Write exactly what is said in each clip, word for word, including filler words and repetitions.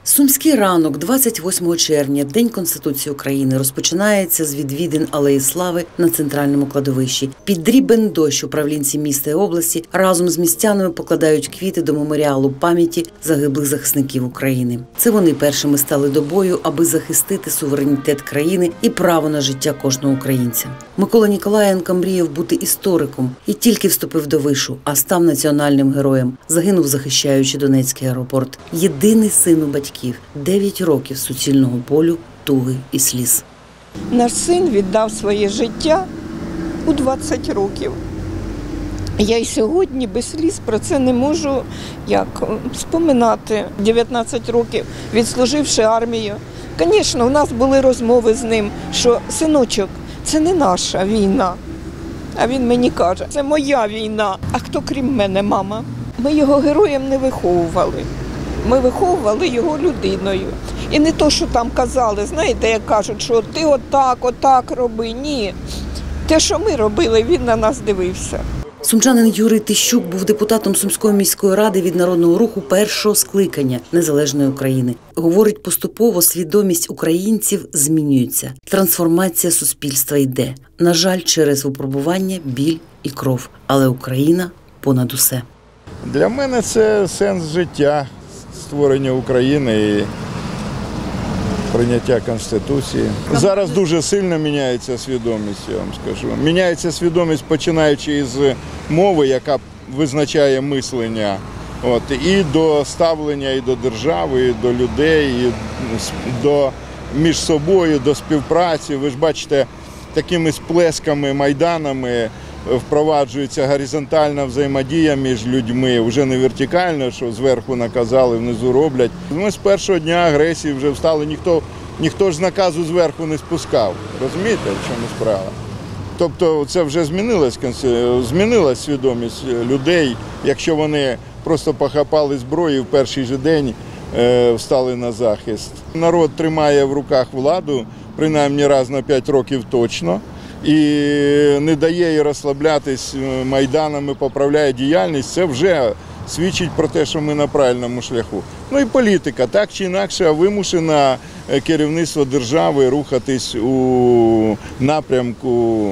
Сумський ранок двадцять восьмого червня, День Конституції України, розпочинається з відвідин Алеї Слави на центральному кладовищі. Під дрібен дощ управлінці міста і області разом з містянами покладають квіти до меморіалу пам'яті загиблих захисників України. Це вони першими стали до бою, аби захистити суверенітет країни і право на життя кожного українця. Микола Ніколаєнко мріяв бути істориком і тільки вступив до вишу, а став національним героєм. Загинув, захищаючи Донецький аеропорт. Єдиний син у батьків. Дев'ять років суцільного болю, туги і сліз. Наш син віддав своє життя у двадцять років. Я й сьогодні без сліз про це не можу як споминати. дев'ятнадцять років відслуживши армію. Звісно, у нас були розмови з ним, що синочок, це не наша війна. А він мені каже, це моя війна. А хто крім мене, мама? Ми його героєм не виховували. Ми виховували його людиною. І не то, що там казали, знаєте, як кажуть, що ти отак, отак роби. Ні. Те, що ми робили, він на нас дивився. Сумчанин Юрій Тищук був депутатом Сумської міської ради від Народного руху першого скликання Незалежної України. Говорить, поступово свідомість українців змінюється. Трансформація суспільства йде. На жаль, через випробування, біль і кров. Але Україна понад усе. Для мене це сенс життя, створення України і прийняття Конституції. Зараз дуже сильно міняється свідомість, я вам скажу. Міняється свідомість, починаючи із мови, яка визначає мислення, от, і до ставлення, і до держави, і до людей, і до між собою, до співпраці. Ви ж бачите, такими сплесками, майданами впроваджується горизонтальна взаємодія між людьми, вже не вертикально, що зверху наказали, внизу роблять. Ми з першого дня агресії вже встали, ніхто, ніхто ж наказу зверху не спускав. Розумієте, в чому справа? Тобто це вже змінилась, змінилась свідомість людей, якщо вони просто похапали зброю і в перший же день е, встали на захист. Народ тримає в руках владу, принаймні раз на п'ять років точно. І не дає їй розслаблятись майданами, поправляє діяльність, це вже свідчить про те, що ми на правильному шляху. Ну і політика, так чи інакше, вимушена керівництво держави рухатись у напрямку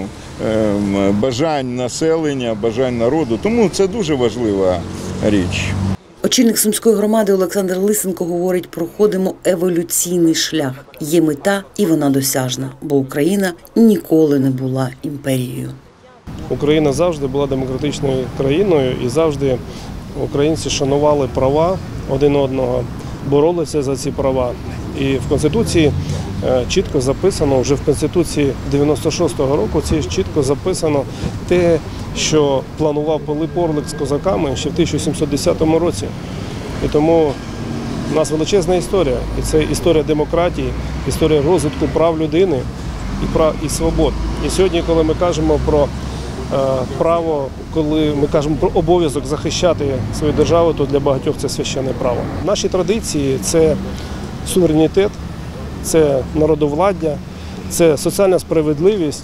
бажань населення, бажань народу. Тому це дуже важлива річ. Очільник Сумської громади Олександр Лисенко говорить, проходимо еволюційний шлях. Є мета і вона досяжна, бо Україна ніколи не була імперією. Україна завжди була демократичною країною і завжди українці шанували права один одного, боролися за ці права. І в Конституції чітко записано, вже в Конституції дев'яносто шостого року чітко записано те, що планував Пилип Орлик з козаками ще в тисяча сімсот десятому році. І тому у нас величезна історія. І це історія демократії, історія розвитку прав людини і прав і свобод. І сьогодні, коли ми кажемо про е, право, коли ми кажемо про обов'язок захищати свою державу, то для багатьох це священне право. Наші традиції – це суверенітет, це народовладдя, це соціальна справедливість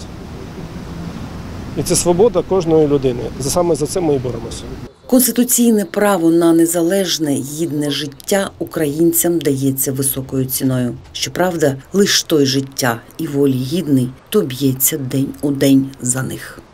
і це свобода кожної людини. Саме за це ми і боремося. Конституційне право на незалежне, гідне життя українцям дається високою ціною. Щоправда, лише той життя і волі гідний, хто б'ється день у день за них.